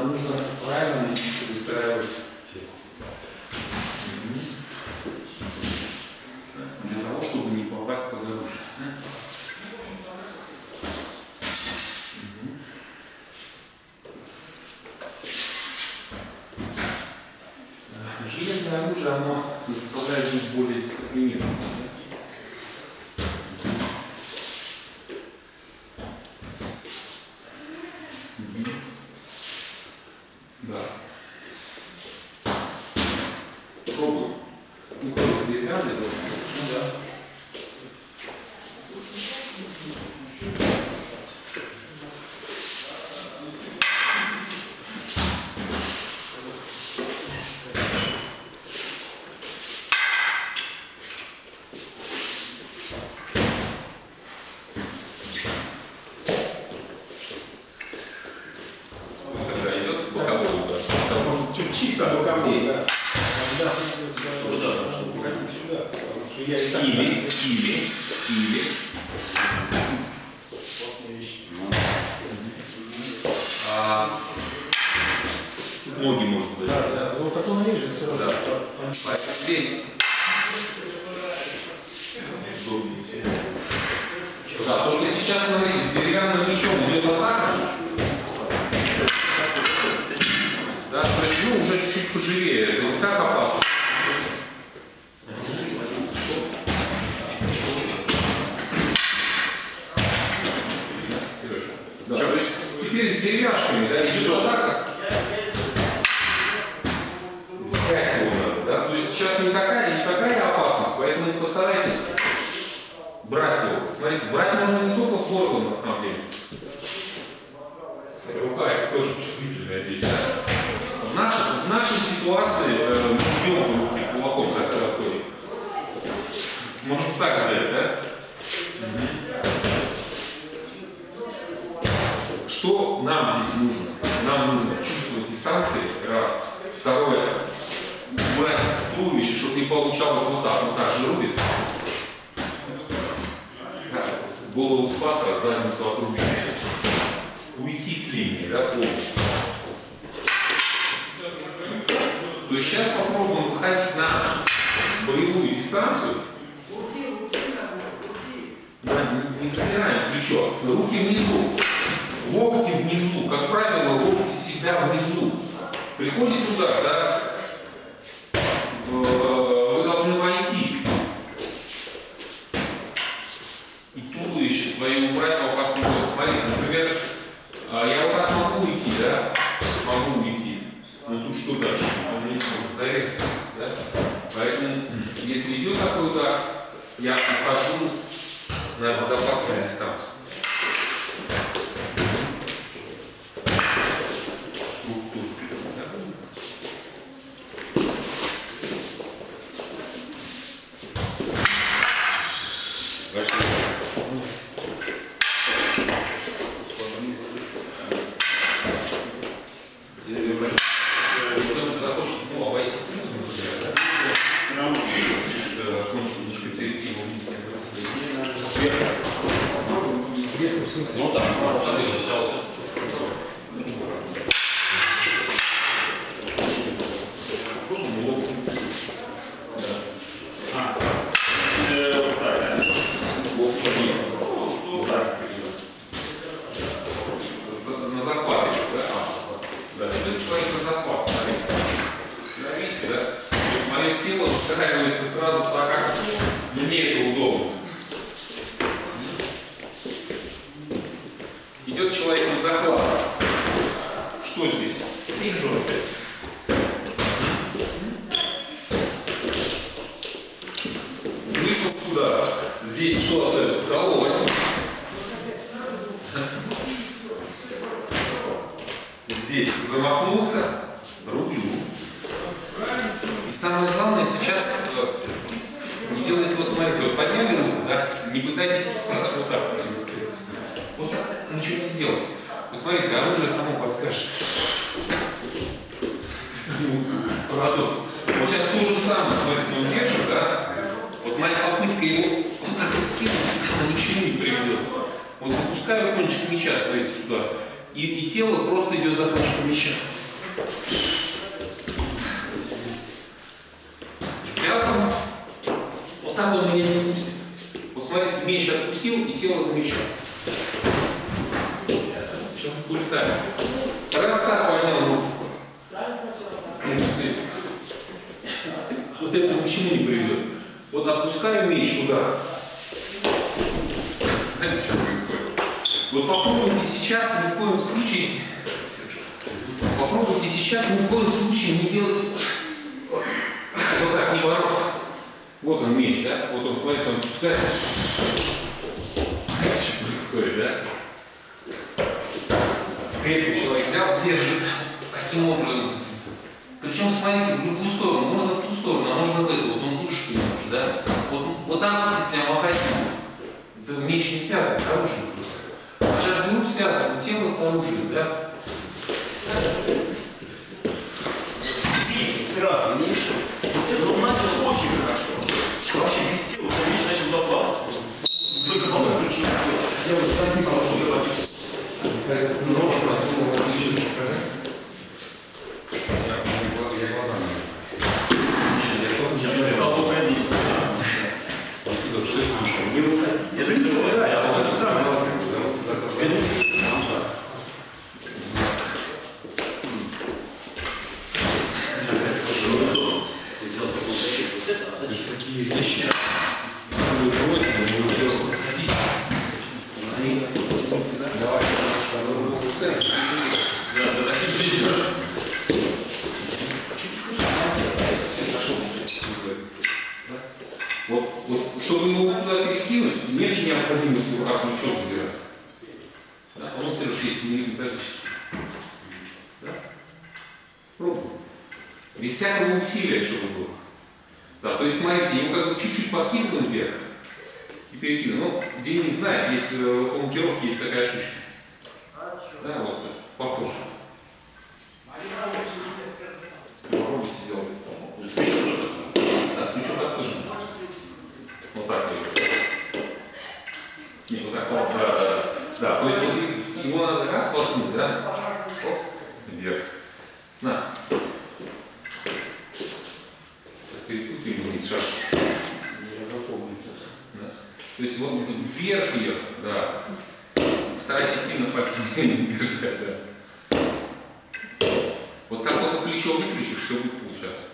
нам нужно правильно выстраивать тело. Для того, чтобы не попасть под оружие. Железное оружие, оно заставляет быть более дисциплинированным. Да. Пробуем. Ну, кто здесь рядом? Ну да. Чисто до камня. Здесь. Да. Чтобы уходить сюда. Потому что я и так... Или. Ноги может зайти. Да. Ну, так он режет все равно. Да. Здесь. Да, только сейчас, смотрите, с деревянным мечом идет атака. Да, то есть, ну, уже чуть-чуть поживее. Это вот как опасно. Да. То есть, теперь с деревяшками, да, идет атака. Взять его надо, да. То есть сейчас не такая опасность, поэтому постарайтесь брать его. Смотрите, брать можно не только в горло, на самом деле. Рука это тоже чувствительная вещь, да? В нашей ситуации мы бьем руки кулаком, когда ходим. Можно так взять, да? Что нам здесь нужно? Нам нужно чувствовать дистанции, раз. Второе, брать туловище, чтобы не получалось вот так же рубит. Да. Голову спаса, задницу отрубить. Уйти с линии, да, полностью. То есть сейчас попробуем выходить на боевую дистанцию. Да, не замираем плечо. Руки внизу. Локти внизу. Как правило, локти всегда внизу. Приходит удар, да? Вы должны войти. И туловище свое убрать в опасную зону. Смотрите, например, я вот так могу уйти, да? Могу уйти. Но тут что дальше? Зарезать, да? Поэтому, если идет такой удар, я ухожу на безопасную дистанцию. Если он захочет, ну, обойти снизу, например, да? Все равно кончик перейти его вниз, сверху. Сверху, в смысле? Ну да, сейчас. На захват, да? Человек на захват, смотрите, да? Мое тело выстраивается сразу так, как мне это удобно. Идет человек на захват. Что здесь? Вижу опять. Вышел сюда. Здесь что остается? Колоть. Здесь замахнулся, рублю. И самое главное сейчас не делайте, вот смотрите, вот подняли руку, да, не пытайтесь вот так. Вот так ничего не сделать. Вы смотрите, оружие само подскажет. Парадокс. Вот сейчас то же самое, смотрите, он держит, да? Вот моя попытка его вот так вот скинуть, она ни к чему не приведет. Вот запускаю кончик меча, смотрите, туда. И тело просто идет за кончиком меча. Взял там. Вот так он меня не пустит. Вот смотрите, меч отпустил и тело замечал. Сейчас улетает. Раз так понял. Вот это ни к чему не приведет. Вот отпускаю меч туда. Знаете, что происходит? Вот попробуйте сейчас ни в коем случае, попробуйте сейчас ни в коем случае не делать вот так, не бороться. Вот он меч, да? Вот он, смотрите, он отпускает. Знаете, что происходит, да? Крепкий человек взял, держит таким образом. Причем, смотрите, в любую сторону, можно в ту сторону, а можно в эту. Вот он душит немножко, да? Вот так вот, если махать, да меч не связан с оружием просто. А сейчас грудь связан, тело с оружием, да? Здесь сразу, не еще. Он начал очень хорошо. Вообще без тела, меч начал доплавать. Только потом включил тело. Я уже так не знал, что я почувствовал. Я глазами. Сейчас я стал уходить. Оттуда все слушаю. Не уходи. Я же не знаю, да, я уже сам знал, что такие вещи, которые просят, но не уделают подходить. Они давай, потому что много цен. Да, за таким видишь. Вот, чтобы его туда перекинуть, нет же необходимости в руках ничего забирать. Да, само совершенно есть методически. Да? Пробуй. Без всякого усилия, чтобы было. Да, то есть, смотрите, его как бы чуть-чуть подкидываем вверх и перекидываем. Ну, Денис знает, есть в фланкировке есть такая штучка. Да, вот, похоже. Попробуйте сделать. С мечом тоже. Да, с мечом так тоже. Вот так вот. Нет, вот так вот, да. Да, то есть вот его надо раз воткнуть, да? Оп, вверх. На. Перепутали вниз шаг. Да. То есть вот вверх ее, да. Старайся сильно пальцем не держать, да. Вот как только плечо выключишь, все будет получаться.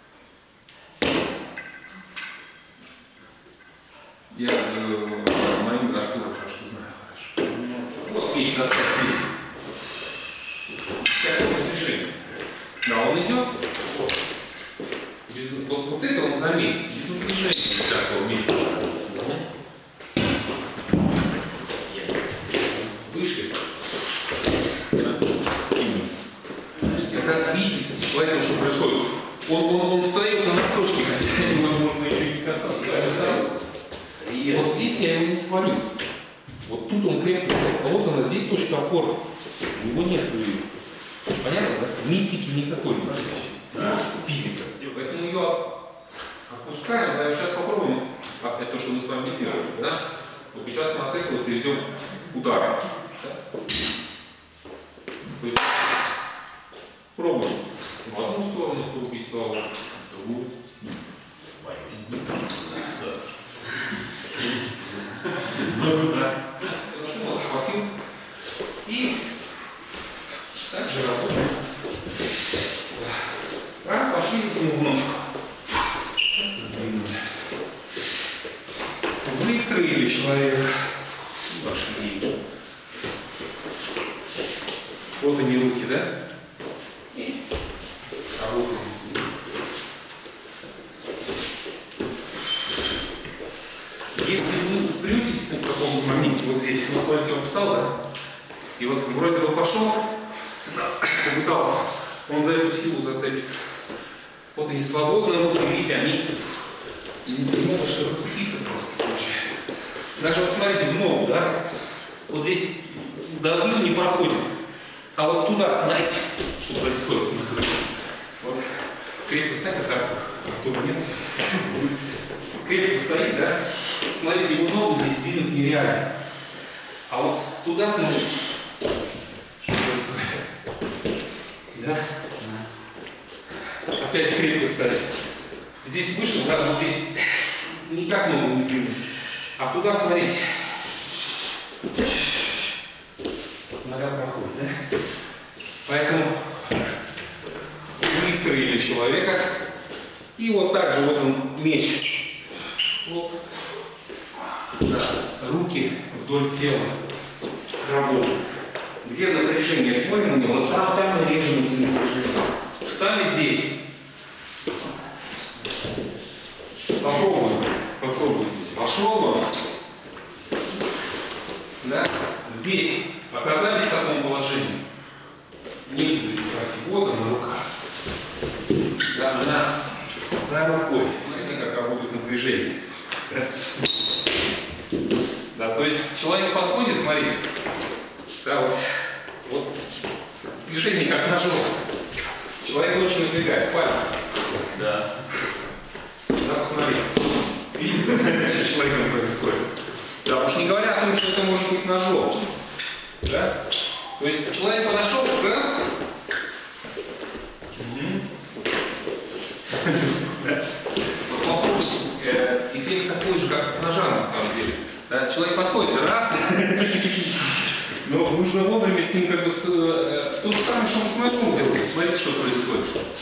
Я мою Артура хорошо знаю, хорошо. Вот меч достать здесь. Всякого движения. Да, он идет. Без, вот это он заметит, без напряжения всякого меча достать. Вышли. Скинем. Это видите, поэтому что происходит? Он встает на носочки, хотя его можно еще и не касаться. Вот здесь я его не свалю. Вот тут он крепко стоит. А вот она, здесь точка опоры. У него нет. Понятно, да? Мистики никакой нет. Да. Физика. Поэтому ее опускаем. Да, сейчас попробуем. Это то, что мы с вами делали. Да? Вот сейчас мы от этого перейдем к удару. Да? Пробуем. В одну сторону крутить славу, в другую. Да. Хорошо, нас схватил. И также работаем. Раз, вошли ему в ножку. Сдвинули. Выстроили человека. Вошли. Вот они руки, да? И работаем с ними. Если вы вплюетесь на каком-то моменте вот здесь, вот смотрите, он встал, да? И вот вроде бы пошел, попытался, он за эту силу зацепится. Вот они свободно, вот видите, они не за что зацепиться просто получается. Даже вот смотрите в ногу, да? Вот здесь давлю не проходит. А вот туда, смотрите, что происходит с ногой. Вот крепко стоит, как Артура нет. Крепко стоит, да? Смотрите, его ногу здесь двинуть нереально. А вот туда смотрите, что происходит. Да? опять крепко стать. Здесь выше, да, вот здесь не так много уязвимых. А туда, смотрите, нога проходит, да? Поэтому выстроили человека. И вот так же, вот он, меч. Вот. Да. Руки вдоль тела. Работают. Где напряжение? Смотрим на него. Вот там мы режем эти напряжения. Встали здесь. Попробуем. Попробуйте. Пошел он. Да? Здесь оказались в таком положении. Не будете брать воду на руках. Да, она за рукой. Знаете, как работает напряжение? Да, то есть человек подходит, смотрите. Да, вот движение как ножом. Человек очень напрягает пальцы. Да. Да, посмотрите. Видите, что с человеком происходит? Да, уж не говоря о том, что это может быть ножом. Да? То есть человек подошел, раз. Попробуйте. Эффект такой же, как ножа на самом деле. Да? Человек подходит, раз. Но нужно вовремя с ним как бы то же самое, что он с ножом делает. Смотрите, что происходит.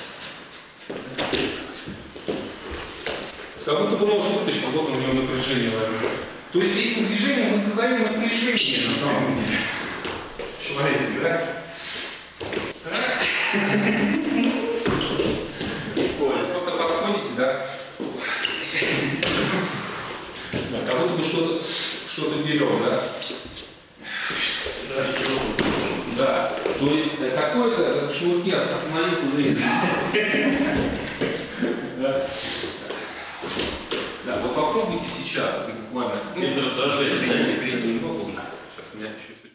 Как будто бы нож вытащил, вот у него напряжение возникло. То есть этим движением мы создаем напряжение на самом деле. Человек, да? Просто подходите, да? Как будто бы что-то берем, да? Да. То есть какой-то шнурки остановился зритель. Да, вот попробуйте сейчас, буквально. Без раздражения. Сейчас у меня чуть-чуть.